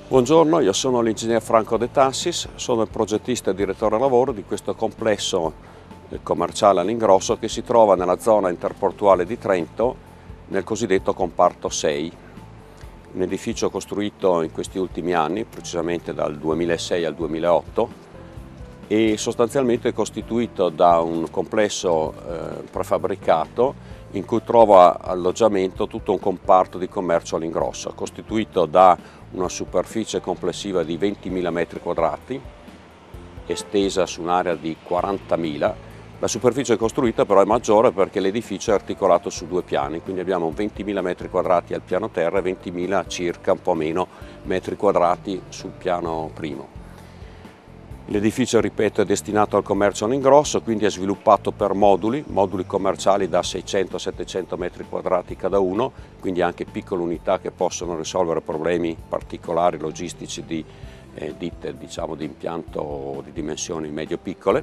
Buongiorno, io sono l'ingegner Franco De Tassis, sono il progettista e direttore lavoro di questo complesso commerciale all'ingrosso che si trova nella zona interportuale di Trento, nel cosiddetto comparto 6. Un edificio costruito in questi ultimi anni, precisamente dal 2006 al 2008, e sostanzialmente costituito da un complesso prefabbricato in cui trova alloggiamento tutto un comparto di commercio all'ingrosso, costituito da una superficie complessiva di 20.000 m², estesa su un'area di 40.000. La superficie costruita però è maggiore perché l'edificio è articolato su due piani, quindi abbiamo 20.000 m² al piano terra e 20.000 circa, un po' meno, m² sul piano primo. L'edificio, ripeto, è destinato al commercio all'ingrosso, quindi è sviluppato per moduli commerciali da 600-700 m² cada uno, quindi anche piccole unità che possono risolvere problemi particolari logistici di ditte, diciamo, di impianto di dimensioni medio-piccole,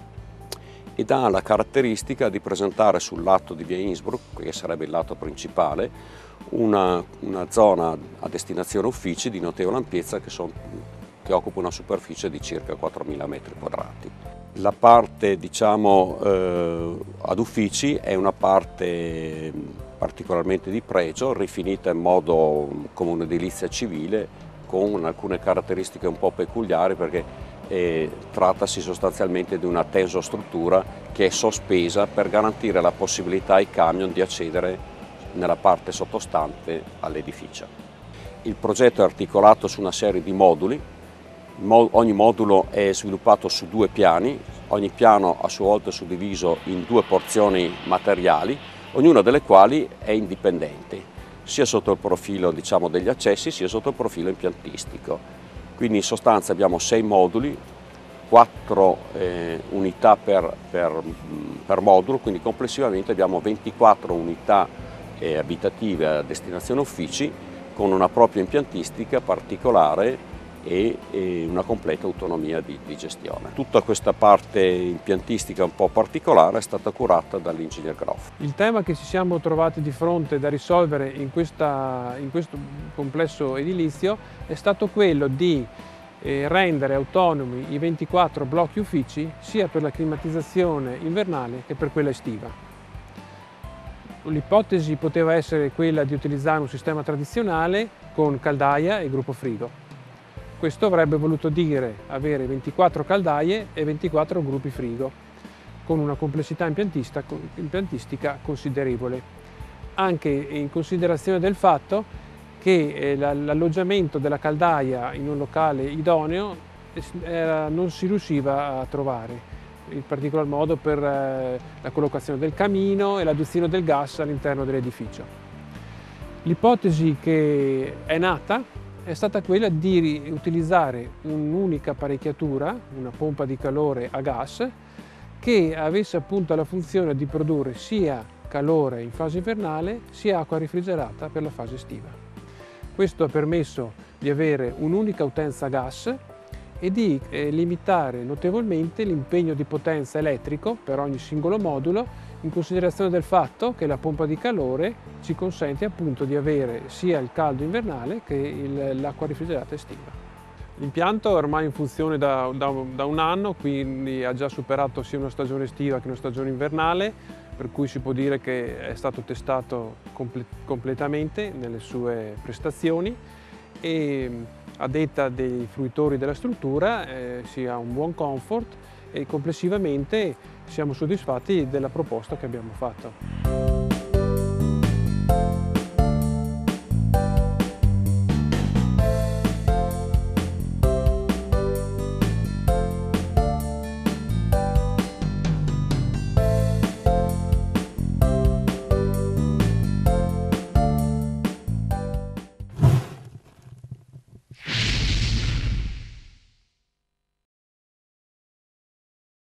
ed ha la caratteristica di presentare sul lato di via Innsbruck, che sarebbe il lato principale, una zona a destinazione uffici di notevole ampiezza che occupa una superficie di circa 4.000 m². La parte, diciamo, ad uffici è una parte particolarmente di pregio, rifinita in modo come un'edilizia civile, con alcune caratteristiche un po' peculiari perché trattasi sostanzialmente di una tensostruttura che è sospesa per garantire la possibilità ai camion di accedere nella parte sottostante all'edificio. Il progetto è articolato su una serie di moduli. Ogni modulo è sviluppato su due piani, ogni piano a sua volta è suddiviso in due porzioni materiali, ognuna delle quali è indipendente, sia sotto il profilo, diciamo, degli accessi, sia sotto il profilo impiantistico. Quindi in sostanza abbiamo 6 moduli, 4 unità per modulo, quindi complessivamente abbiamo 24 unità abitative a destinazione uffici con una propria impiantistica particolare e una completa autonomia di gestione. Tutta questa parte impiantistica un po' particolare è stata curata dall'ingegner Groff. Il tema che ci siamo trovati di fronte da risolvere in questo complesso edilizio è stato quello di rendere autonomi i 24 blocchi uffici sia per la climatizzazione invernale che per quella estiva. L'ipotesi poteva essere quella di utilizzare un sistema tradizionale con caldaia e gruppo frigo. Questo avrebbe voluto dire avere 24 caldaie e 24 gruppi frigo, con una complessità impiantistica considerevole, anche in considerazione del fatto che l'alloggiamento della caldaia in un locale idoneo non si riusciva a trovare, in particolar modo per la collocazione del camino e l'adduzione del gas all'interno dell'edificio. L'ipotesi che è nata è stata quella di utilizzare un'unica apparecchiatura, una pompa di calore a gas, che avesse appunto la funzione di produrre sia calore in fase invernale sia acqua refrigerata per la fase estiva. Questo ha permesso di avere un'unica utenza gas e di limitare notevolmente l'impegno di potenza elettrico per ogni singolo modulo, in considerazione del fatto che la pompa di calore ci consente appunto di avere sia il caldo invernale che l'acqua refrigerata estiva. L'impianto è ormai in funzione da un anno, quindi ha già superato sia una stagione estiva che una stagione invernale, per cui si può dire che è stato testato completamente nelle sue prestazioni e a detta dei fruitori della struttura si ha un buon comfort e complessivamente siamo soddisfatti della proposta che abbiamo fatto.